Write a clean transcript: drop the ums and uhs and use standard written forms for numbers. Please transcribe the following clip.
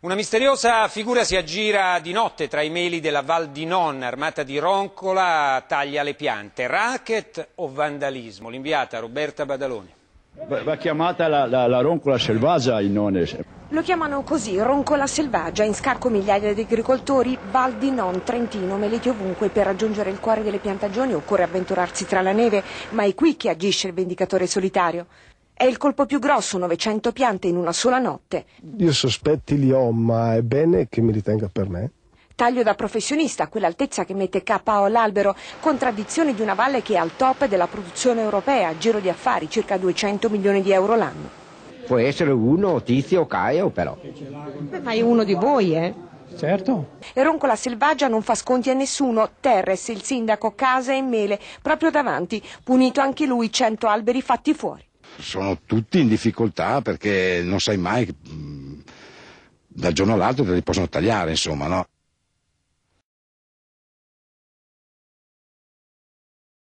Una misteriosa figura si aggira di notte tra i meli della Val di Non, armata di roncola, taglia le piante. Racket o vandalismo? L'inviata Roberta Badaloni. Va chiamata la roncola selvaggia in None. Lo chiamano così, roncola selvaggia, in scarco migliaia di agricoltori, Val di Non, Trentino, meleti ovunque. Per raggiungere il cuore delle piantagioni occorre avventurarsi tra la neve, ma è qui che agisce il vendicatore solitario. È il colpo più grosso, 900 piante in una sola notte. Io sospetti li ho, ma è bene che mi ritenga per me. Taglio da professionista, a quell'altezza che mette KO l'albero, contraddizione di una valle che è al top della produzione europea, giro di affari, circa 200 milioni di euro l'anno. Può essere uno, Tizio o Caio però. Ma è uno di voi, eh? Certo. E roncola selvaggia non fa sconti a nessuno. Terres, il sindaco, casa e mele, proprio davanti, punito anche lui, 100 alberi fatti fuori. Sono tutti in difficoltà perché non sai mai, dal giorno all'altro te li possono tagliare, insomma, no?